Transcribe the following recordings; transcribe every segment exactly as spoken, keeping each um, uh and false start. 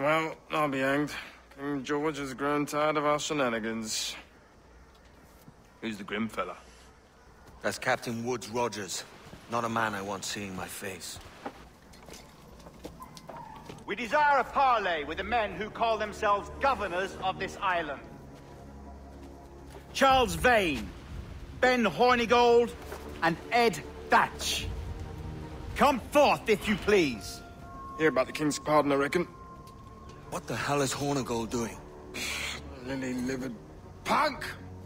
Well, I'll be hanged. King George has grown tired of our shenanigans. Who's the grim fella? That's Captain Woodes Rogers. Not a man I want seeing my face. We desire a parley with the men who call themselves governors of this island. Charles Vane, Ben Hornigold, and Ed Thatch. Come forth, if you please. Hear about the King's pardon, I reckon. What the hell is Hornigold doing? Lily-livered punk!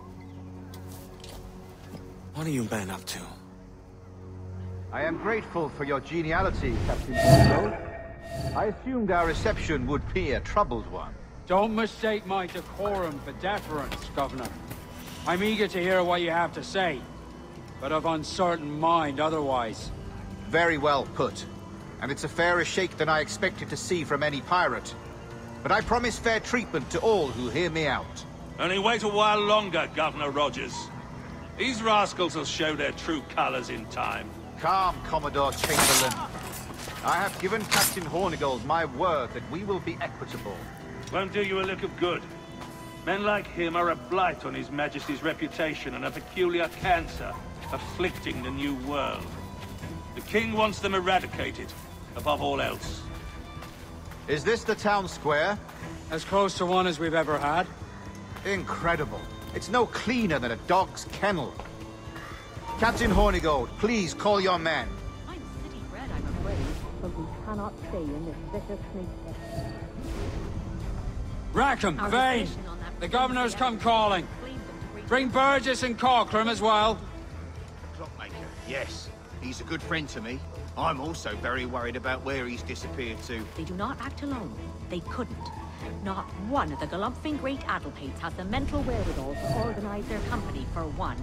What are you men up to? I am grateful for your geniality, Captain Hornigold. I assumed our reception would be a troubled one. Don't mistake my decorum for deference, Governor. I'm eager to hear what you have to say, but of uncertain mind otherwise. Very well put. And it's a fairer shake than I expected to see from any pirate. But I promise fair treatment to all who hear me out. Only wait a while longer, Governor Rogers. These rascals will show their true colors in time. Calm, Commodore Chamberlain. I have given Captain Hornigold my word that we will be equitable. Won't do you a lick of good. Men like him are a blight on His Majesty's reputation and a peculiar cancer afflicting the New World. The King wants them eradicated, above all else. Is this the town square? As close to one as we've ever had. Incredible. It's no cleaner than a dog's kennel. Captain Hornigold, please call your men. I'm city-bred, I'm afraid, but we cannot stay in this vicious snake pit. Rackham, Our Vane! decision on that The Governor's come calling. Claim them to great- Bring Burgess and Corcoran as well. Clockmaker, yes. He's a good friend to me. I'm also very worried about where he's disappeared to. They do not act alone. They couldn't. Not one of the galumphing great addlepates has the mental wherewithal to organize their company for one.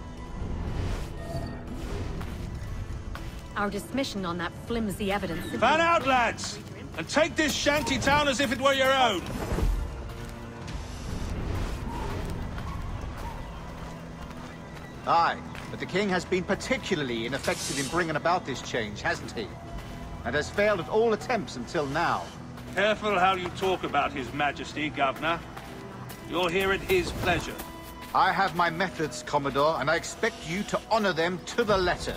Our dismission on that flimsy evidence... Fan out, lads! And take this shanty town as if it were your own! Aye, but the King has been particularly ineffective in bringing about this change, hasn't he? And has failed at all attempts until now. Careful how you talk about His Majesty, Governor. You're here at his pleasure. I have my methods, Commodore, and I expect you to honor them to the letter.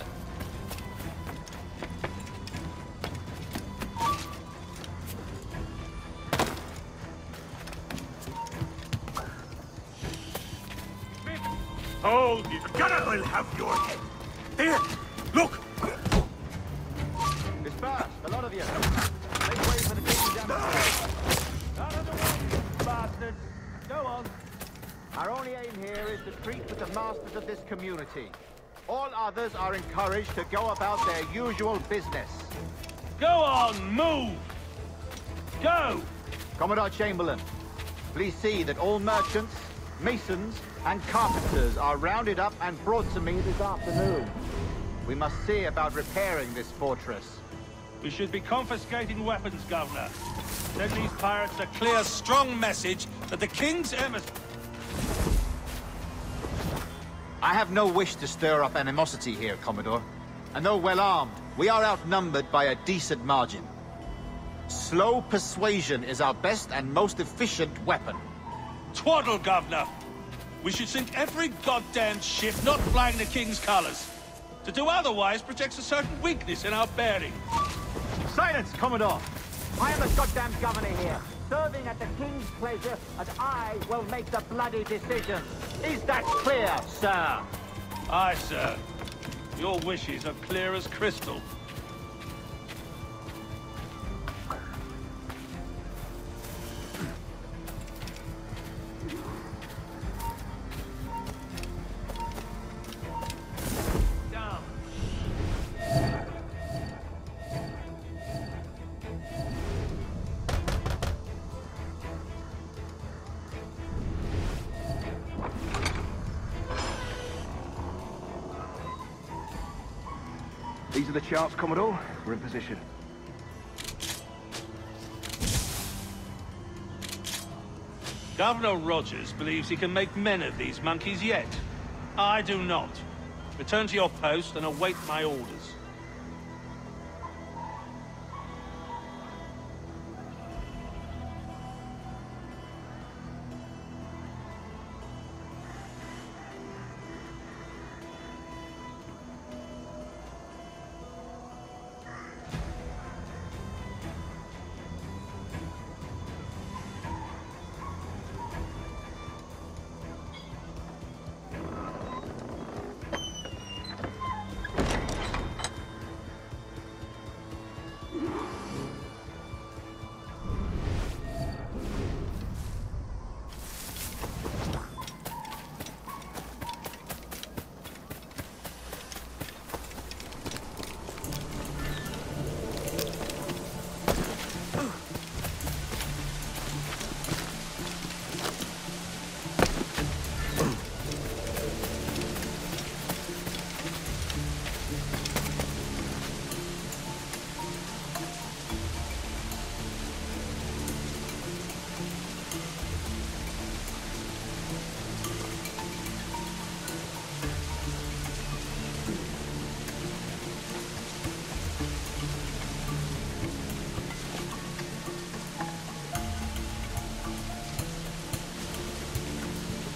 Hold you! Gunner will have your head! Here! Look! Disperse, a lot of you. Make way for the King down the Out of the way, bastards! Go on. Our only aim here is to treat with the masters of this community. All others are encouraged to go about their usual business. Go on, move! Go! Commodore Chamberlain, please see that all merchants, masons, and carpenters are rounded up and brought to me this afternoon. We must see about repairing this fortress. We should be confiscating weapons, Governor. Send these pirates a clear, strong message that the King's emissary... I have no wish to stir up animosity here, Commodore. And though well armed, we are outnumbered by a decent margin. Slow persuasion is our best and most efficient weapon. Twaddle, Governor! We should sink every goddamn ship not flying the King's colors. To do otherwise projects a certain weakness in our bearing. Silence, Commodore! I am the goddamn governor here, serving at the King's pleasure, and I will make the bloody decision. Is that clear, sir? Aye, sir. Your wishes are clear as crystal. These are the charts, Commodore. We're in position. Governor Rogers believes he can make men of these monkeys yet. I do not. Return to your post and await my orders.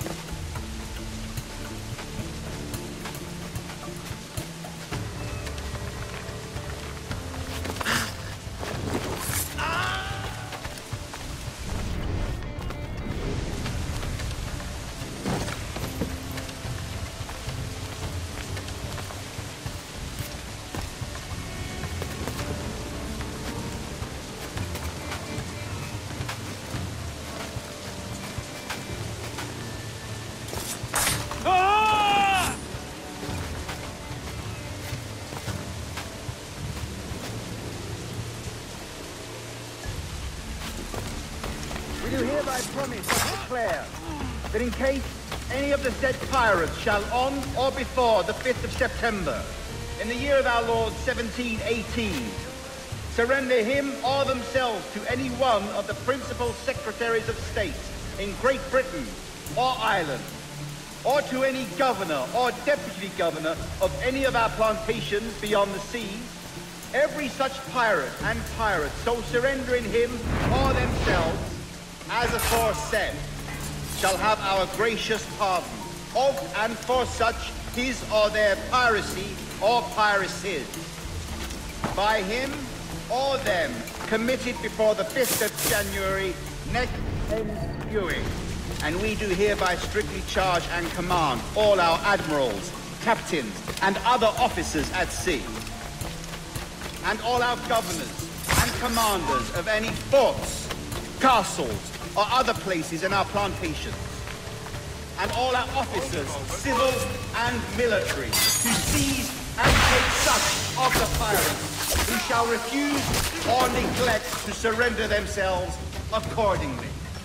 We do hereby promise and declare that in case any of the said pirates shall on or before the fifth of September, in the year of our Lord seventeen eighteen, surrender him or themselves to any one of the principal secretaries of state in Great Britain or Ireland, or to any governor or deputy governor of any of our plantations beyond the seas, every such pirate and pirate so surrendering him or themselves, as aforesaid, shall have our gracious pardon of and for such his or their piracy or piracies, by him or them committed before the fifth of January next ensuing. And we do hereby strictly charge and command all our admirals, captains, and other officers at sea, and all our governors and commanders of any forts, castles, or other places in our plantations, and all our officers, civil and military, who seize and take such of the pirates who shall refuse or neglect to surrender themselves accordingly.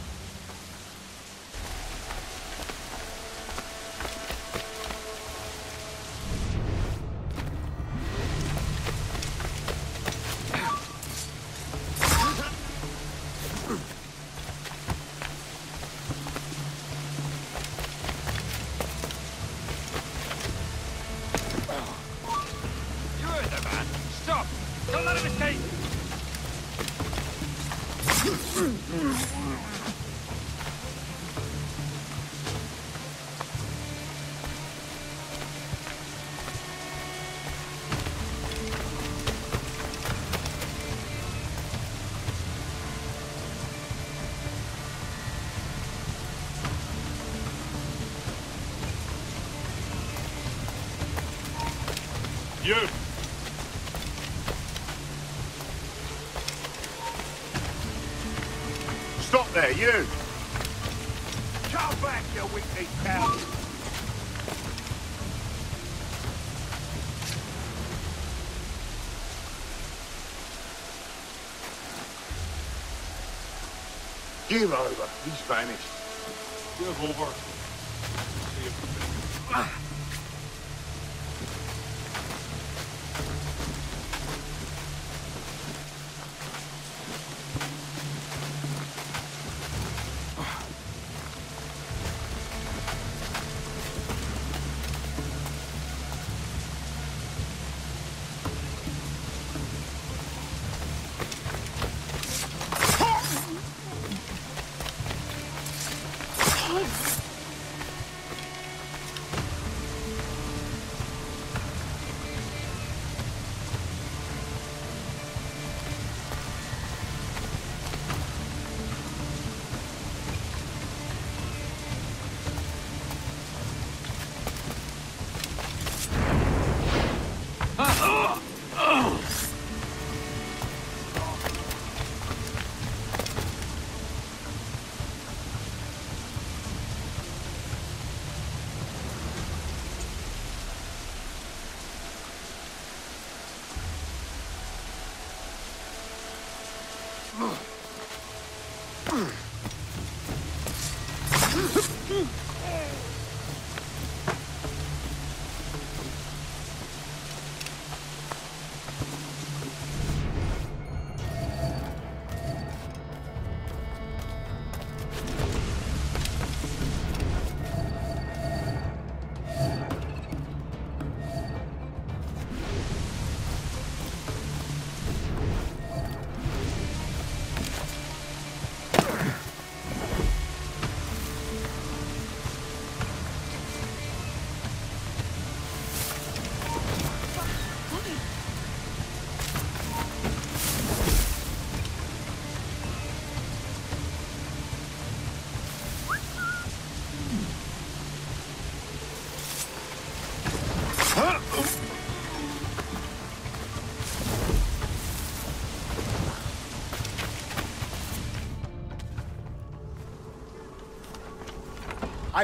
You! Stop there, you! Come back, you weak-kneed cow! Give over. He's vanished. Give over. See if ah.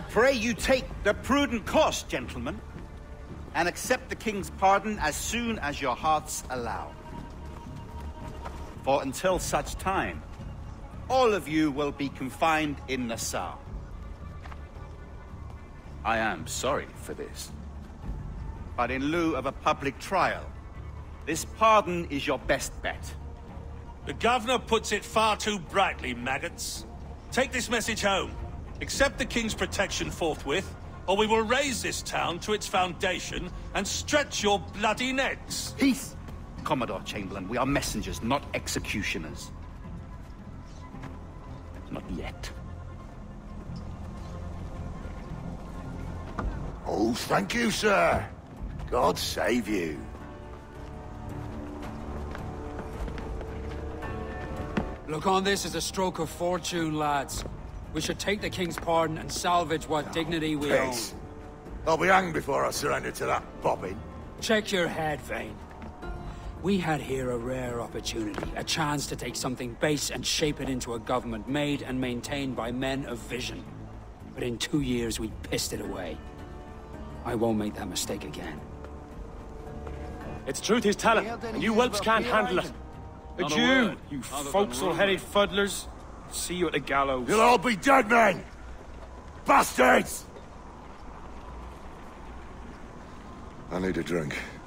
pray you take the prudent course, gentlemen, and accept the king's pardon as soon as your hearts allow. For until such time, all of you will be confined in Nassau. I am sorry for this. But in lieu of a public trial, this pardon is your best bet. The governor puts it far too brightly, maggots. Take this message home. Accept the king's protection forthwith, or we will raise this town to its foundation and stretch your bloody necks. Peace! Commodore Chamberlain, we are messengers, not executioners. Not yet. Oh, thank you, sir. God save you. Look on this as a stroke of fortune, lads. We should take the king's pardon and salvage what dignity we Piss. own. I'll be hanged before I surrender to that bobbin. Check your head, Vane. We had here a rare opportunity, a chance to take something base and shape it into a government made and maintained by men of vision. But in two years, we pissed it away. I won't make that mistake again. It's truth he's telling, and you whelps can't handle it. But you, you forecastle-headed fuddlers, see you at the gallows. You'll all be dead men! Bastards! I need a drink.